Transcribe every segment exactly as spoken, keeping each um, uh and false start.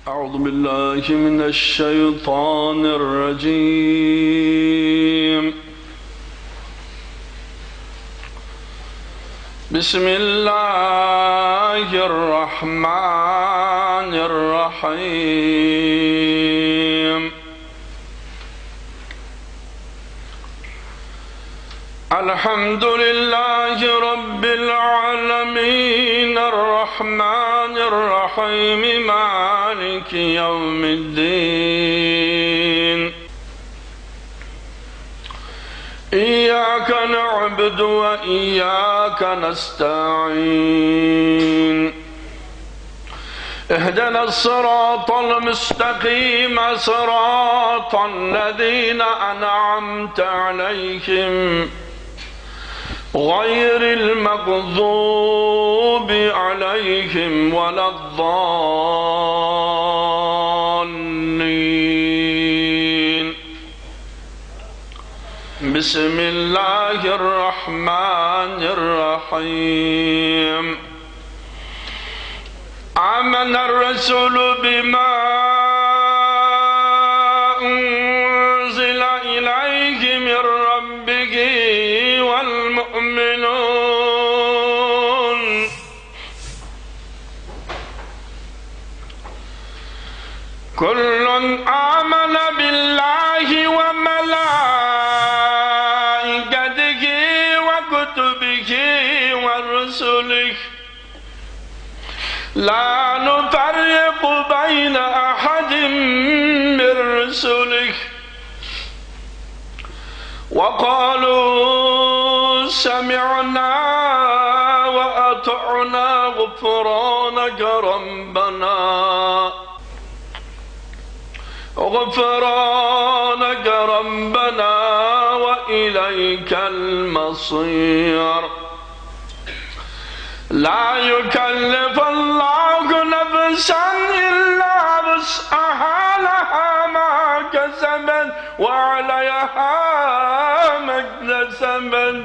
أعوذ بالله من الشيطان الرجيم. بسم الله الرحمن الرحيم. الحمد لله رب العالمين الرحمن الرحيم مالك يوم الدين. إياك نعبد وإياك نستعين. اهدنا الصراط المستقيم صراط الذين أنعمت عليهم غير المغضوب عليهم ولا الضالين. بسم الله الرحمن الرحيم. آمن الرسول بما أنزل إليه من ربه والمؤمنون كل آمن بالله وملائكته وكتبه ورسله لا نفرق بين أحد من رسله وقالوا سمعنا وأطعنا غفرانك ربنا غفرانك ربنا وإليك المصير. لا يكلف الله نفسا إلا وسعها لها ما كسبت وعليها ما اكتسبت.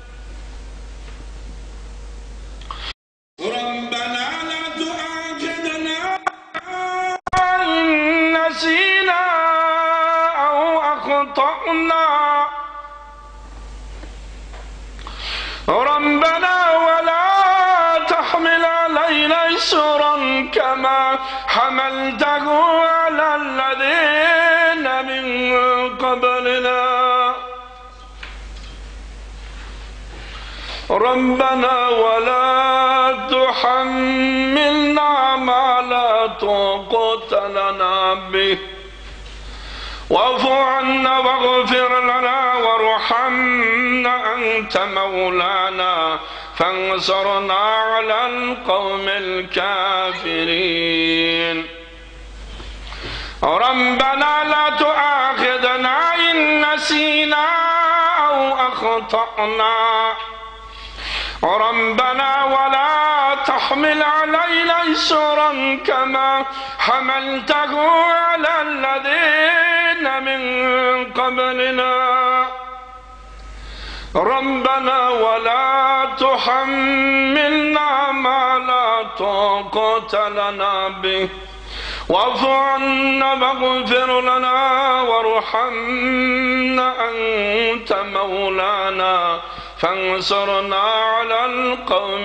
ربنا لا تؤاخذنا إن نسينا أو أخطأنا ربنا ولا تحمل علينا إصرا كما حملته على الذين من قبلنا ربنا ولا تحملنا ما لا طاقة لنا به واعف عنا واغفر لنا وارحمنا أنت مولانا فانصرنا على القوم الكافرين. ربنا لا تؤاخذنا إن نسينا أو أخطأنا ربنا ولا تحمل علينا إصرا كما حملته على الذين من قبلنا ربنا ولا تحملنا ما لا طاقة لنا به واعف عنا واغفر لنا وارحمنا أنت مولانا فانصرنا على القوم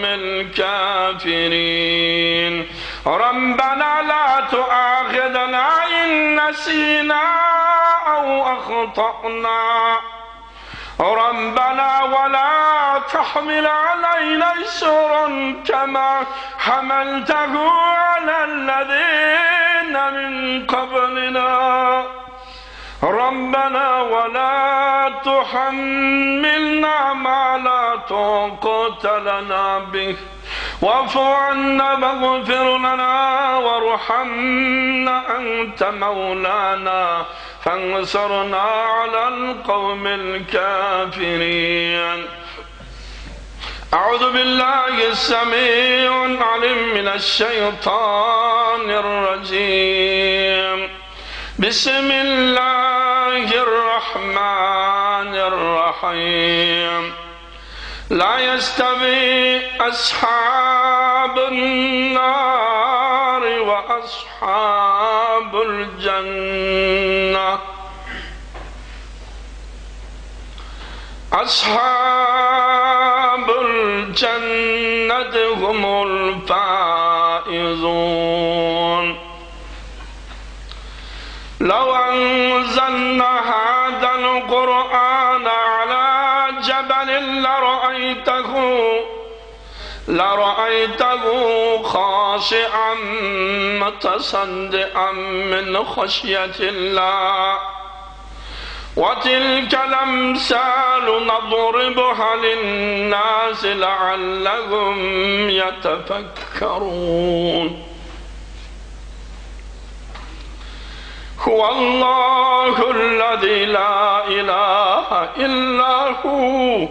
الكافرين. ربنا لا تؤاخذنا إن نسينا أو أخطأنا ربنا ولا تحمل علينا إصرا كما حملته على الذين من قبلنا ربنا ولا تحملنا ما لا طاقة لنا به واعف عنا واغفر لنا وارحمنا أنت مولانا فانصرنا على القوم الكافرين. أعوذ بالله السميع العليم من الشيطان الرجيم. بسم الله الرحمن الرحيم. لا يستوي أصحاب النار وأصحاب الجنة أصحاب الجنة هم الفائزون. لو أنزلنا هذا القرآن على جبل لرأيته لرأيته خاشعا متصدعا من خشية الله. وتلك الأمثال نضربها للناس لعلهم يتفكرون. هو الله الذي لا إله إلا هو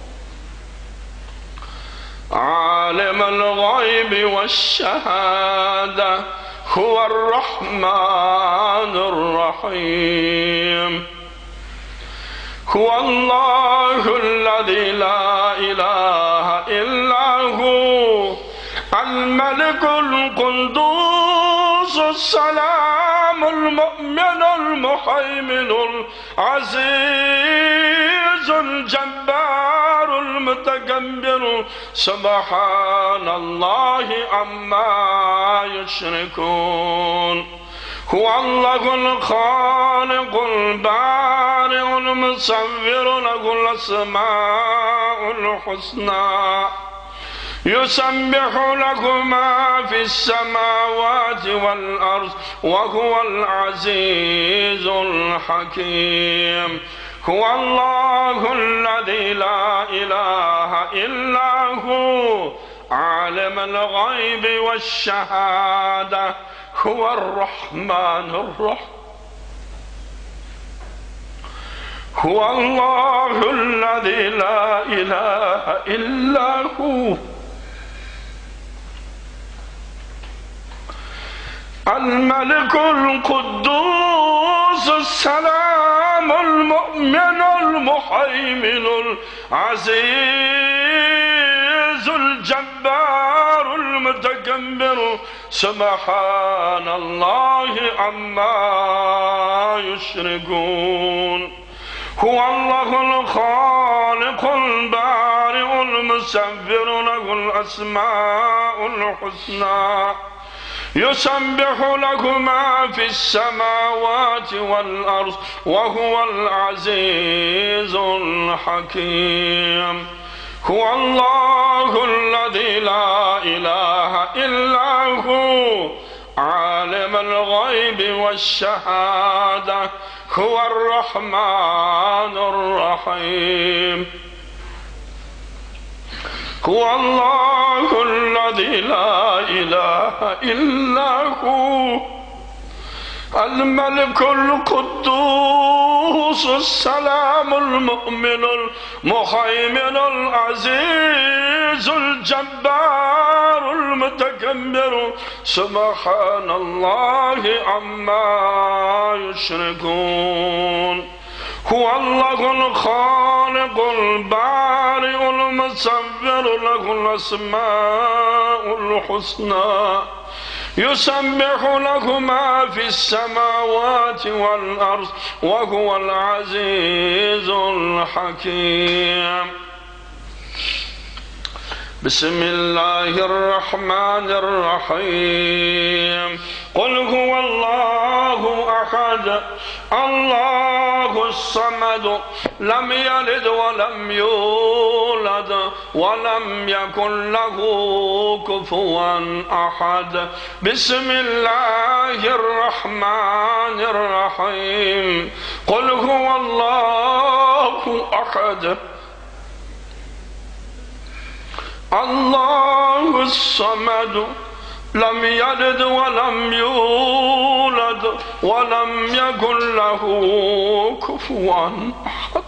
عالم الغيب والشهادة هو الرحمن الرحيم. هو الله الذي لا إله إلا هو الملك القدوس السلام المؤمن المهيمن العزيز الجبار المتكبر سبحان الله عما يشركون. هو الله الخالق البارئ المصور له الأسماء الحسنى يسبح له ما في السماوات والأرض وهو العزيز الحكيم. هو الله الذي لا إله إلا هو عالم الغيب والشهادة هو الرحمن الرحيم. هو الله الذي لا إله إلا هو الملك القدوس السلام المؤمن المهيمن العزيز الجبار المتكبر سبحان الله عما يشركون. هو الله الخالق البارئ المصور له الأسماء الحسنى يسبح له ما في السماوات والأرض وهو العزيز الحكيم. هو الله الذي لا إله إلا هو عالم الغيب والشهادة هو الرحمن الرحيم. هو الله الذي لا إله إلا هو الملك القدوس السلام المؤمن المهيمن العزيز الجبار المتكبر سبحان الله عما يشركون. هو الله الخالق البارئ المصور له الأسماء الحسنى يسبح له ما في السماوات والأرض وهو العزيز الحكيم. بسم الله الرحمن الرحيم. قل هو الله أحد الله الصمد لم يلد ولم يولد ولم يكن له كفوا أحد. بسم الله الرحمن الرحيم. قل هو الله أحد الله الصمد لم يلد ولم يولد ولم يكن له كفوا أحد.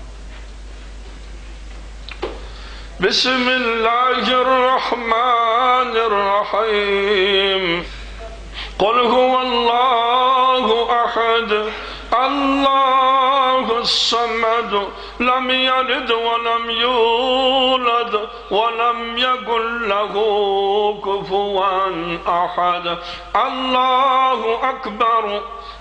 بسم الله الرحمن الرحيم. قل هو الله أحد الله الصمد لم يلد ولم يولد ولم يكن له كفوا أحد. الله أكبر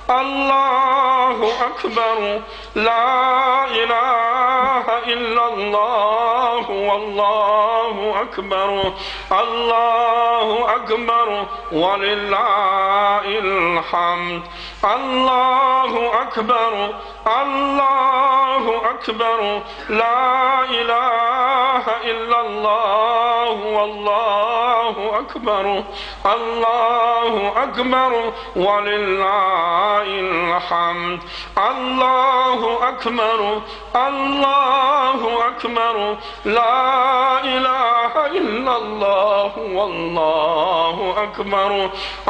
الله أكبر لا إله إلا الله والله أكبر الله أكبر ولله الحمد. الله أكبر الله أكبر لا إله إلا الله والله أكبر الله أكبر ولله الحمد. الله أكبر الله أكبر لا إله إلا الله والله أكبر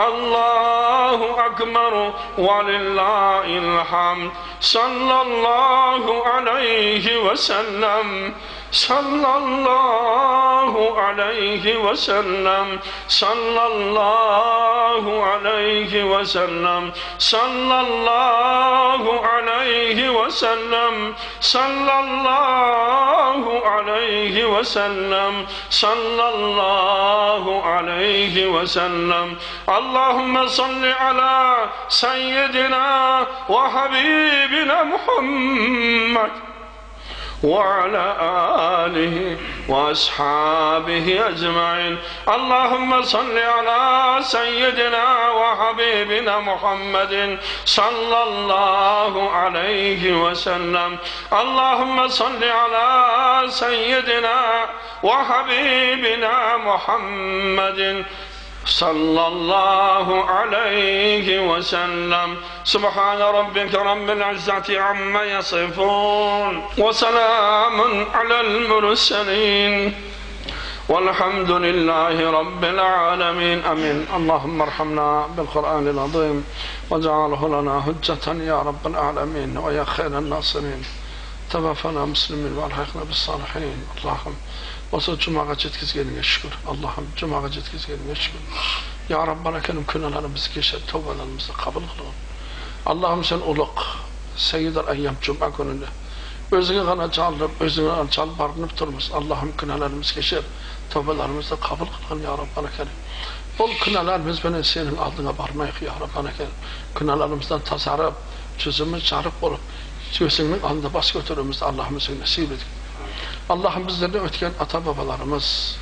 الله أكبر ولله الحمد. صلى الله عليه وسلم صلى الله عليه وسلم صلى الله عليه وسلم صلى الله عليه وسلم صلى الله عليه وسلم صلى الله عليه وسلم. اللهم صل على سيدنا وحبيبنا محمد وعلى آله وأصحابه أجمعين. اللهم صل على سيدنا وحبيبنا محمد صلى الله عليه وسلم. اللهم صل على سيدنا وحبيبنا محمد صلى الله عليه وسلم. سبحان ربك رب العزة عما يصفون وسلام على المرسلين والحمد لله رب العالمين. أمين. اللهم ارحمنا بالقرآن العظيم واجعله لنا حجة يا رب العالمين ويا خير الناصرين. توفنا مسلمين والحقنا بالصالحين. اللهم وصل جمعة جتكزين يشكر. اللهم جمعة جتكزين يشكر يا ربنا. كانوا كنا لنا مسكيش التوبة للمستقبل غلط. اللهم سن أولق سيد الأيام جمعة كنا özüne kana çaldır, özüne çal barınıp durmuş. Allah'ım kınalarımız مسكيش توبة للمستقبل غلط يا ربنا كريم. Ol kınalarımız beni senin aldığına barmayık ya Rabbana kerim. Kınalarımızdan tasarruf, çözümümüz çarık olup, sözünün alında bas götürümüzde Allah'ımızın nasip edin. Allah'ım bizlerden ötken ata babalarımız,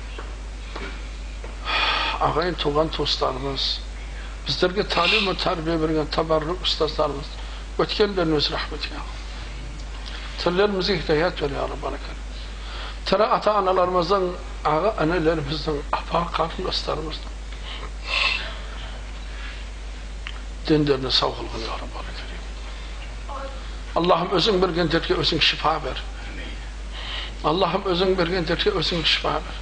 ağayın tuğan dostlarımız, bizlerge talim ve terbiye veren tabarruk ustazlarımız, ötkenlerin öz rahmeti ya. Tırlarımıza hidayet ver ya Rabbana kerim. Tıra ata analarımızdan, ağa annelerimizden, apa kalkın dostlarımızdan dinlerini sağ olun ya Rabbana kerim. Allah'ım özün bir genderke özün şifa ver. Allah'ım özün bir genderke özün şifa ver.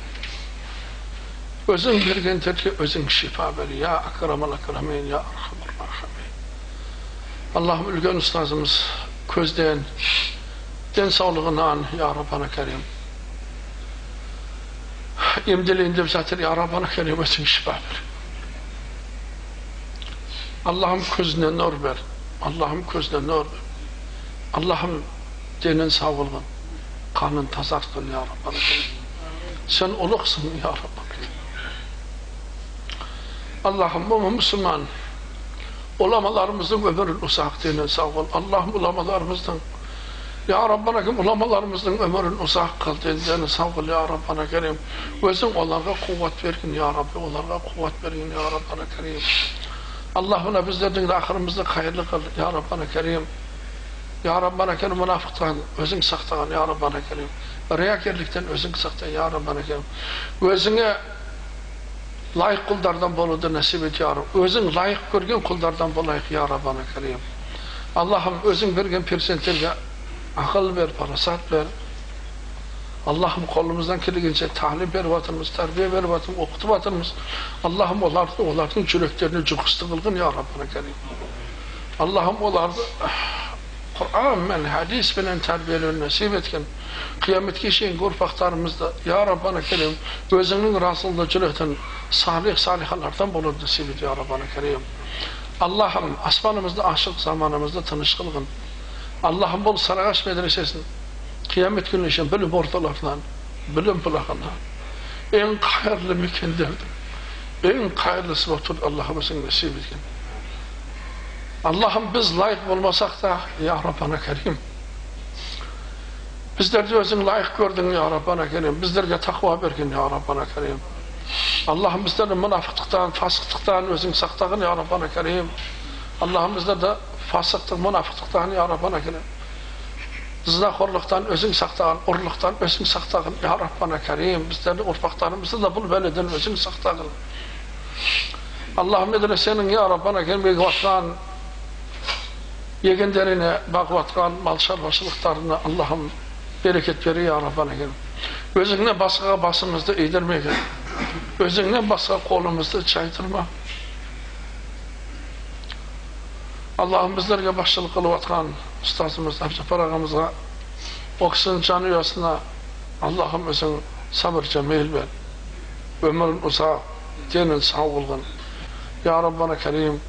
Özün bir genderke özün şifa ver. Ya akramal akramin, ya arhamar rahimin. Allah'ım ülgen ustazımız közden, den sağlığından ya Rabbana kerim. İmdiliğinde bizatır ya Rabbana kerim özün şifa ver. Allah'ım közüne nur ver. Allah'ım közüne nur ver. Allah'ım dinin sağlığın, kanın tazartın ya Rabbana kerim. Sen oluqsun ya Rabbana kerim. Allah'ım bu Müslüman ulamalarımızın ömrün uzak dinin sağ ol. Allah'ım ulamalarımızdan ya Rabbana kerim ulamalarımızın ömrün uzak kıl dinin sağ ol ya Rabbana kerim. Özün onlara kuvvet verin ya Rabbi, onlara kuvvet verin ya Rabbana kerim. Allah'ına bizlerden de ahirimizde hayırlı kıl ya Rabbana kerim. Ya Rabbana kerim münafıktan özün saktan ya Rabbana kerim. Riyakarlıktan özün saktan ya Rabbana kerim. Özüne layık kullardan boludu nasip et ya Rabbi. Özün layık görgen kullardan bolayık ya Rabbana kerim. Allah'ım özün vergen persentlerge akıl ver, parasat ver. Allah'ım kolumuzdan geldiğince talim ver vatımız, terbiye ver vatımız, okutu vatımız. Allah'ım onlardan, onlardan çürüklerini cüksü kılgın ya Rabbana kerim. Allah'ım onlardan Kur'an men hadis bilen terbiyelerini nasip etken kıyametki şeyin gurfaktarımızda ya Rabbana kerim özünün rasılda cürükten salih salihalardan bulur nasip et ya Rabbana kerim. Allah'ım asmanımızda aşık zamanımızda tanış kılgın. Allah'ım bol Sarıgaç medresesinin kıyamet günü için bilim ortalarından, bilim bulağından en hayırlı mükemmeldir. En hayırlısı otur Allah'ımızın nasip etkin. Allah'ım biz layık olmasak da ya Rabbana Kerim. Bizler de özün layık gördün ya Rabbana Kerim. Bizlerge takva berkin ya Rabbana Kerim. Allah'ım bizlerden münafıklıktan, fasıklıktan özün saktağın ya Rabbana Kerim. Allah'ım bizler de fasıklık, münafıklıktan ya Rabbana Kerim. Zinakorluktan özün saktağın, urluktan özün saktağın ya Rabbana Kerim. Bizlerin urfaklarımızı da bul beledin özün saktağın. Allah'ım medresenin ya Rabbana Kerim yegvatkan, yegenlerine bakvatkan mal şarvaşılıklarına Allah'ım bereket veri ya Rabbana Kerim. Özünden başka basımızda eğdirmeye, özünden başka kolumuzda çaydırma. Allah'ım bizlerge başçılık kılıvatkan ustazımız, Abdülfar ağamıza, okusun canı yasına Allah'ım özün sabırca meyil ver. Ömrün uzak, dinin sağ olgun. Ya Rabbana Kerim,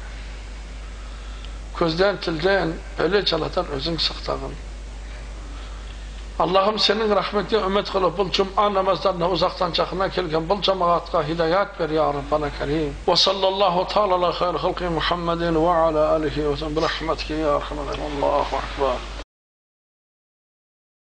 közden tilden, öyle çalatan özün sıktağın. Allah'ım senin rahmetine ümmet kılıp bul cuma namazlarına uzaktan çakına kelgen bul cemaatka hidayet ver ya Rabbana Kerim. Ve sallallahu ta'ala ala hayr halki Muhammedin ve ala alihi ve sallam bi rahmetike ya Rahman. Allahu Ekber.